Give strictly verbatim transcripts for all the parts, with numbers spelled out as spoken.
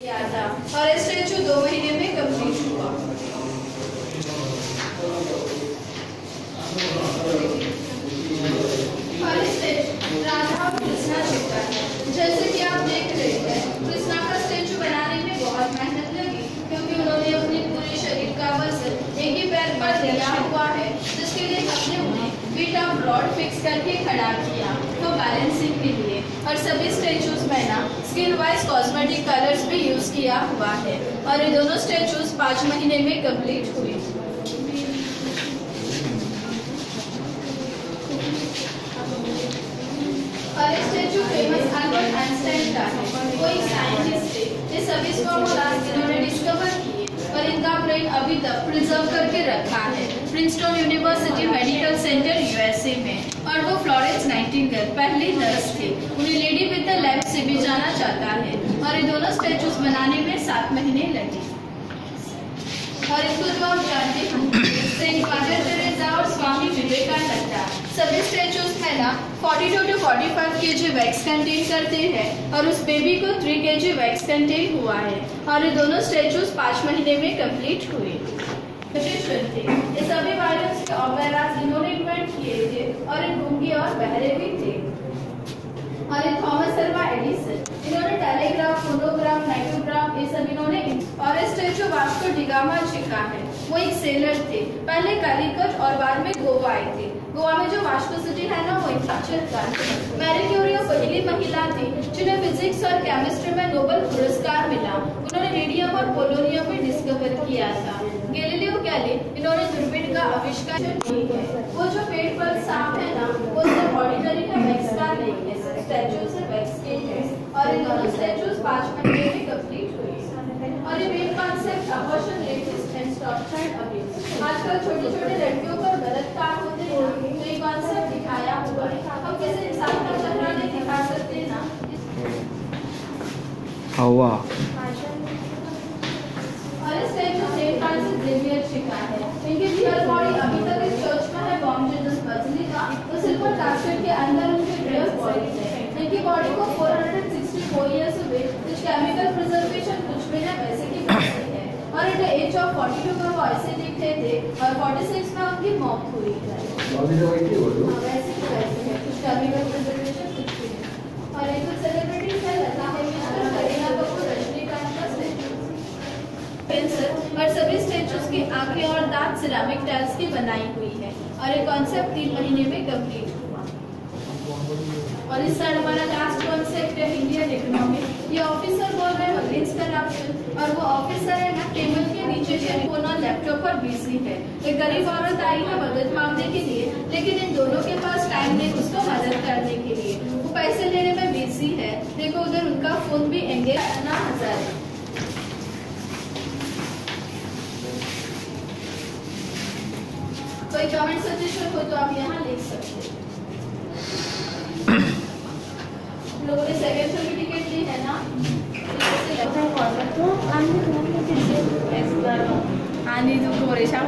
किया था और ये स्टैचू दो महीने में कंप्लीट हुआ। और ये स्टैचू राधा और कृष्णा जी का है। जैसे कि आप देख रहे हैं, कृष्णा का स्टैचू बनाने में बहुत मेहनत लगी, क्योंकि उन्होंने अपने पूरे शरीर का वजन एक ही पैर पर दिया हुआ है, जिसके लिए हमने उन्हें फीट ऑफ रॉड फिक्स करके खड़ा किया तो बैलेंसिंग के लिए। और सभी स्टैचूज में ना स्किन वाइज कॉस्मेटिक कलर्स भी यूज किया हुआ है और ये दोनों स्टैचूज पाँच महीने में कंप्लीट हुए। और ये स्टैचू फेमस अल्बर्ट आइंस्टाइन का है। वो एक साइंटिस्ट थे। ये सभी फॉर्मूलाज इन्होंने डिस्कवर किए और इनका ब्रेन अभी तक प्रिजर्व करके रखा है Princeton University Medical Centre USA में। और वो फ्लोरेंस नाइटिंगेल पहली नर्स थी। उन्हें लेडी विद द लैम्प से भी जाना जाता है और ये दोनों स्टैचूज बनाने में सात महीने लगे। और इसको जो आप जानते हैं, सेंट मदर टेरेसा और स्वामी विवेकानंद सभी स्टैचूज है ना बयालीस टू पैंतालीस केजी वैक्स कंटेन करते हैं और उस बेबी को तीन केजी वैक्स कंटेन हुआ है और ये दोनों स्टैचूज पाँच महीने में कंप्लीट हुए। थे ये सभी वायरस के ऑपेरास इन्होंने इन्वेंट किए थे और ये गूंगे और बहरे भी थे। और ये थॉमस अल्वा एडिसन इन्होंने टेलीग्राफ, फोनोग्राफ, नाइट्रोग्राफ ये सब इन्होंने। और ये statue Vasco da Gama ji का है। वो एक सेलर थे, पहले कालीकट और बाद में गोवा आए थे। गोवा में जो वास्को सिटी है ना, वो एक साक्षरकार थे। मैरी क्यूरी पहली महिला थी जिन्हें फिजिक्स और केमिस्ट्री में नोबेल पुरस्कार मिला। उन्होंने रेडियम और पोलोनियम भी डिस्कवर किया था। गैलीलियो गैली इन्होंने दूरबीन का आविष्कार किया है। वो जो पेट पर सांप है ना, वो सिर्फ ऑर्डिनरी का वैक्स का नहीं है, स्टैचू से वैक्स के है। और इन दोनों स्टैचूज पाँच महीने में कंप्लीट हुए। और ये main concept abortion, rapist and stop child abuse. आजकल छोटी छोटी लड़कियों पर गलत काम होते हैं, तो ये कॉन्सेप्ट दिखाया हुआ है। हम किसी इंसान का चेहरा नहीं दिखा सकते ना। हवा और इस statue Saint Francis Xavier ji का है। इनकी रियल बॉडी अभी तक इस चर्च में है, बॉम्ब जीसस बसिलिका। तो सिल्वर कैस्केट के अंदर उनकी रियल बॉडी है। इनकी बॉडी को चार सौ चौंसठ इयर्स हुए, कुछ केमिकल प्रिजर्वेशन कुछ भी ना वैसे की वैसे है। और एट द एज ऑफ बयालीस में वो ऐसे दिखते थे और छियालीस में उनकी मौत हुई है। वैसे की वैसे है, कुछ केमिकल प्रिजर्वेशन कुछ भी नहीं। और एक सेलिब्रिटीज है, लता मंगेशकर, करीना कपूर, रजनीकांत का स्टैचू। और सभी स्टैचूज की आंखें और दांत सिरामिक टाइल्स की बनाई हुई है और ये कॉन्सेप्ट तीन महीने में कंप्लीट हुआ। और इस साइड हमारा लास्ट कॉन्सेप्ट है इंडियन इकोनॉमी। ये ऑफिसर बोल रहे हैं अगेंस्ट करप्शन और वो ऑफिसर है ना टेबल के नीचे से फोन और लैपटॉप पर बिजी है। एक गरीब औरत आई है मदद मांगने के लिए, लेकिन इन दोनों के पास टाइम नहीं उसको मदद करने के लिए। वो पैसे लेने में बिजी है। देखो उधर उनका फोन भी एंगेज करना हजार है। कोई कमेंट सजेशन हो तो आप यहाँ लिख सकते हैं। लोगों ने सेकंड शो की टिकट ली है ना, आणि तू थोडेशा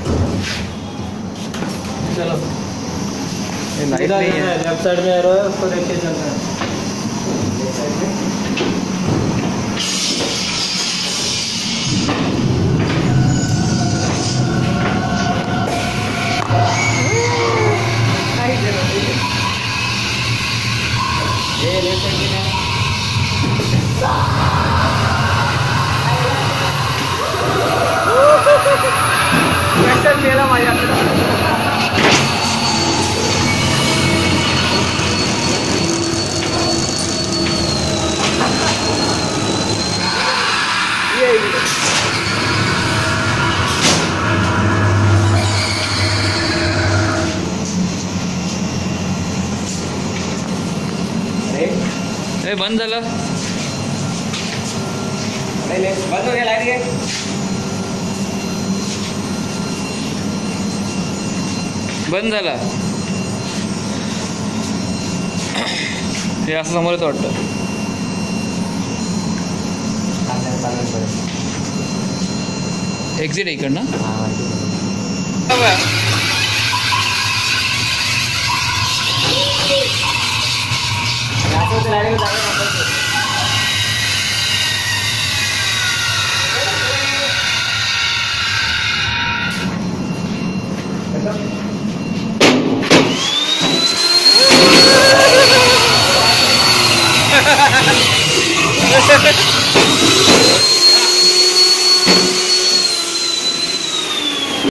चलो ये लाइट नहीं है, लेफ्ट साइड में एरो है, उसको देख के चलना है। ये लेफ्ट साइड में वेस्टर्न मेरा मजा। ए बंद झालं, बंद हो गया लाइट के। बंद झाला। हे असं समोर येतं वाटतं। एक्झिट आहे इकडनं। झाला